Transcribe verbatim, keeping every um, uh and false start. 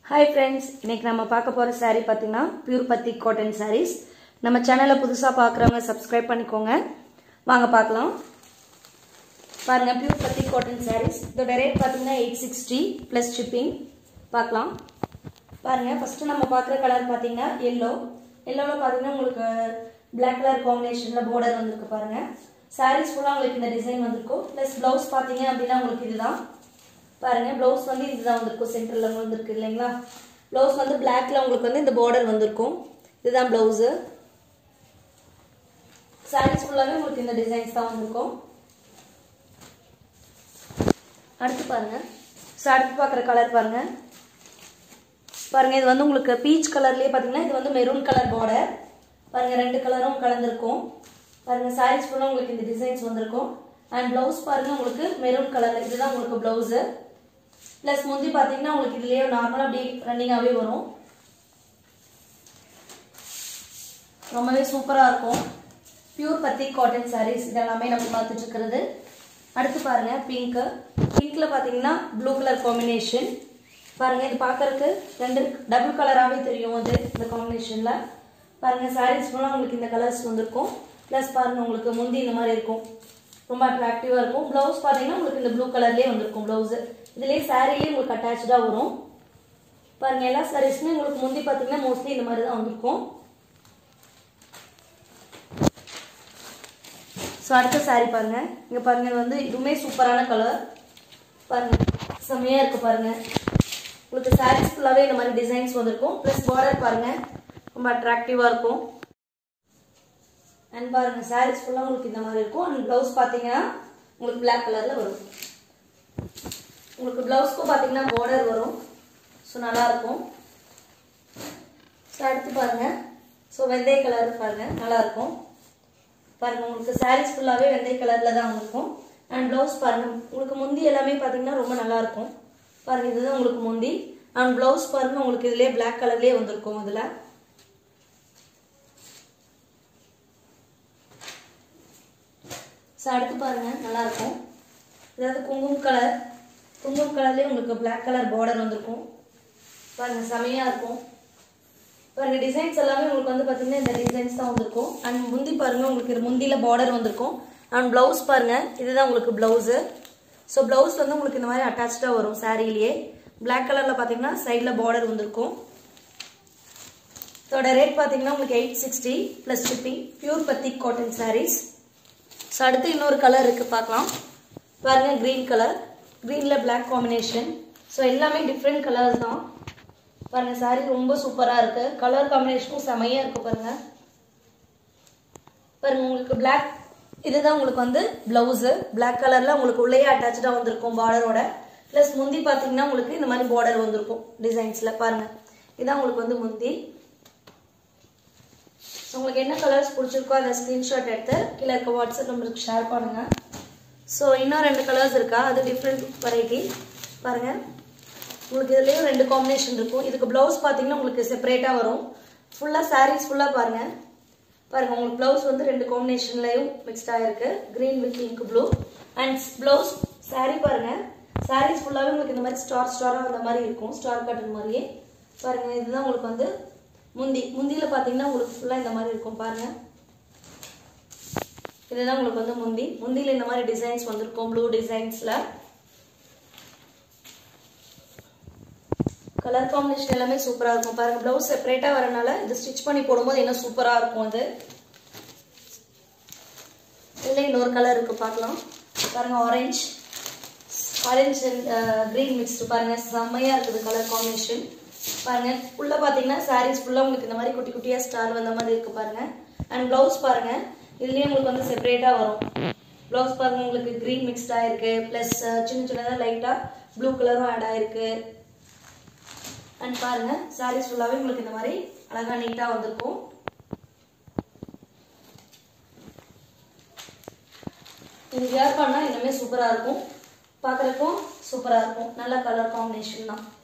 Hi friends, இன்னைக்கு நம்ம பார்க்க போற saree பாத்தீங்கன்னா pure பத்தி cotton sarees. நம்ம சேனலை புதுசா பார்க்கறவங்க subscribe பண்ணிக்கோங்க. வாங்க பார்க்கலாம். பாருங்க pure பத்தி cotton sarees. இதோட ரேட் பாத்தீங்கன்னா eight sixty plus shipping. பார்க்கலாம். பாருங்க first நம்ம பார்க்குற கலர் பாத்தீங்கன்னா yellow. yellowல பாத்தீங்கன்னா உங்களுக்கு black color combinationல border வந்திருக்கு பாருங்க. sarees ஃபுல்லா உங்களுக்கு இந்த டிசைன் வந்திருக்கும். plus blouse பாத்தீங்க அப்படினா உங்களுக்கு இதுதான். பாருங்க ப்ளவுஸ் வந்து இதுதான் வந்திருக்கும் சென்டர்ல வந்திருக்கு இல்லைங்களா ப்ளவுஸ் வந்து blackல உங்களுக்கு வந்து இந்த border வந்திருக்கும் இதுதான் ப்ளவுஸ் sarees ஃபுல்லாவே உங்களுக்கு இந்த டிசைன்ஸ் தான் வந்திருக்கும் அடுத்து பாருங்க சோ அடுத்து பார்க்குற கலர் பாருங்க பாருங்க இது வந்து உங்களுக்கு பீச் கலர்லயே பாத்தீங்கன்னா இது வந்து மெரூன் கலர் border பாருங்க ரெண்டு கலரும் கலந்திருக்கும் பாருங்க sarees ஃபுல்லா உங்களுக்கு இந்த டிசைன்ஸ் வந்திருக்கும் and blouse பாருங்க உங்களுக்கு மெரூன் கலர்ல இதுதான் உங்களுக்கு ப்ளவுஸ் plus முந்தி பாத்தீங்கன்னா உங்களுக்கு இதுலயே நார்மலா அப்படியே ரன்னிங்காவே வரும் ரொம்பவே சூப்பரா இருக்கும் பியூர் பத்தி காட்டன் sarees இதெல்லாம் நம்ம பார்த்துட்டு இருக்குது அடுத்து பாருங்க பிங்க் பிங்க்ல பாத்தீங்கன்னா ப்ளூ கலர் காம்பினேஷன் பாருங்க இது பார்க்கிறதுக்கு ரெண்டு டபுள் கலராவே தெரியும் அது இந்த காம்பினேஷன்ல பாருங்க sarees ஃபுல்லா உங்களுக்கு இந்த கலர்ஸ் வந்திருக்கும் plus பாருங்க உங்களுக்கு முந்தி இந்த மாதிரி இருக்கும் ரொம்ப அட்ராக்டிவா இருக்கும் ப்ளவுஸ் பாத்தீங்கன்னா உங்களுக்கு இந்த ப்ளூ கலர்லயே வந்திருக்கும் ப்ளவுஸ் இதுலயே சாரிலயே உங்களுக்கு அட்டாச்டா வரும் பாருங்க எல்லா சாரீஸ்மே உங்களுக்கு முந்தி பாத்தீங்கன்னா மோஸ்ட்லி இந்த மாதிரி தான் வந்திருக்கும் சோ அடுத்த சாரி பாருங்க இங்க பாருங்க இது வந்து இதுமே சூப்பரான கலர் பாருங்க செமையா இருக்கு பாருங்க உங்களுக்கு சாரீஸ் ஃபுல்லாவே இந்த மாதிரி டிசைன்ஸ் வந்திருக்கும் பிளஸ் பார்டர் பாருங்க ரொம்ப அட்ராக்டிவா இருக்கும் and பாருங்க sarees ஃபுல்லா உங்களுக்கு இந்த மாதிரி இருக்கும் and blouse பாத்தீங்கன்னா உங்களுக்கு black கலர்ல வரும் உங்களுக்கு ப்ளவுஸ்க்கு பாத்தீங்கன்னா border வரும் சோ நல்லா இருக்கும் சோ அடுத்து பாருங்க சோ வெந்தய கலர் பாருங்க நல்லா இருக்கும் பாருங்க உங்களுக்கு sarees ஃபுல்லாவே வெந்தய கலர்ல தான் இருக்கும் and blouse பாருங்க உங்களுக்கு முந்தி எல்லாமே பாத்தீங்கன்னா ரொம்ப நல்லா இருக்கும் பாருங்க இதுதான் உங்களுக்கு முந்தி and blouse பாருங்க உங்களுக்கு இதுலயே black கலர்லயே வந்திருக்கும் இதுல சோ அடுத்து பாருங்க நல்லா இருக்கும் இது குங்குமம் கலர் குங்குமம் கலர்லயே உங்களுக்கு black கலர் border வந்திருக்கும் பாருங்க செமையா இருக்கும் பாருங்க டிசைன்ஸ் எல்லாமே உங்களுக்கு வந்து பாத்தீங்கன்னா இந்த டிசைன்ஸ் தான் வந்திருக்கும் and முந்தி பாருங்க உங்களுக்கு இது முந்தில border வந்திருக்கும் and blouse பாருங்க இதுதான் உங்களுக்கு blouse சோ blouse வந்து உங்களுக்கு இந்த மாதிரி அட்டாச்டா வரும் சாரியிலேயே black கலர்ல பாத்தீங்கன்னா சைடுல border வந்திருக்கும் இதோட ரேட் பாத்தீங்கன்னா உங்களுக்கு eight sixty plus shipping pure பத்தி cotton sarees சோ அடுத்து இன்னொரு கலர் இருக்கு பார்க்கலாம் பாருங்க green கலர் greenல black combination சோ எல்லாமே டிஃபரண்ட் கலர்ஸ் தான் பாருங்க saree ரொம்ப சூப்பரா இருக்கு கலர் காம்பினேஷனும் செமையா இருக்கு பாருங்க பாருங்க உங்களுக்கு black இதுதான் உங்களுக்கு வந்து ப்ளவுஸ் black கலர்ல உங்களுக்கு உள்ளேயே அட்டாச்டா வந்திருக்கும் பார்டரோட பிளஸ் முந்தி பாத்தீங்கன்னா உங்களுக்கு இந்த மாதிரி border வந்திருக்கும் டிசைன்ஸ்ல பாருங்க இதான் உங்களுக்கு வந்து முந்தி உங்களுக்கு என்ன கலர்ஸ் பிடிச்சிருக்கோ அதை ஸ்கிரீன்ஷாட் எடுத்து கீழ இருக்க வாட்ஸ்அப் நம்பருக்கு ஷேர் பண்ணுங்க சோ இன்னும் ரெண்டு கலர்ஸ் இருக்கா அது டிஃபரண்ட் வெரைட்டி பாருங்க உங்களுக்கு இதுலயும் ரெண்டு காம்பினேஷன் இருக்கும் இதுக்கு ப்ளவுஸ் பாத்தீங்கன்னா உங்களுக்கு செப்பரேட்டா வரும் ஃபுல்லா sarees ஃபுல்லா பாருங்க பாருங்க உங்களுக்கு ப்ளவுஸ் வந்து ரெண்டு காம்பினேஷன்லயும் மிக்ஸ்ட் ஆயிருக்கு green with pink blue and blouse saree பாருங்க sarees ஃபுல்லாவே உங்களுக்கு இந்த மாதிரி ஸ்டார் ஸ்டாரா அந்த மாதிரி இருக்கும் ஸ்டார் கட்டன் மாதிரியே பாருங்க இதுதான் உங்களுக்கு வந்து முந்தி முந்தில பாத்தீங்கன்னா உங்களுக்கு ஃபுல்லா இந்த மாதிரி இருக்கும் பாருங்க இதுதான் உங்களுக்கு வந்து முந்தி முந்தில இந்த மாதிரி டிசைன்ஸ் வந்திருக்கும் ப்ளூ டிசைன்ஸ்ல கலர் காம்பினேஷன் எல்லாமே சூப்பரா இருக்கும் பாருங்க ப்ளவுஸ் செப்பரேட்டா வரனால இது ஸ்டிட்ச் பண்ணி போடும்போது இன்னும் சூப்பரா இருக்கும் அது இதுல இன்னொரு கலர் இருக்கு பார்க்கலாம் பாருங்க orange orange and green mixed பாருங்க செம்மையா இருக்குது கலர் காம்பினேஷன் பாருங்க உள்ள பாத்தீங்கன்னா sarees ஃபுல்லா உங்களுக்கு இந்த மாதிரி குட்டி குட்டியா ஸ்டார் வந்த மாதிரி இருக்கு பாருங்க and blouse பாருங்க இதுலயே உங்களுக்கு வந்து செப்பரேட்டா வரும் blouse பாருங்க உங்களுக்கு green mixed ஆயிருக்கு plus சின்ன சின்னதா லைட்டா blue கலரும் ஆட் ஆயிருக்கு and பாருங்க sarees ஃபுல்லாவே உங்களுக்கு இந்த மாதிரி அழகா நீட்டா வந்திருக்கும் இது வேர் பண்ணா இன்னுமே சூப்பரா இருக்கும் பார்க்கறதுக்கும் சூப்பரா இருக்கும் நல்ல கலர் காம்பினேஷன் தான்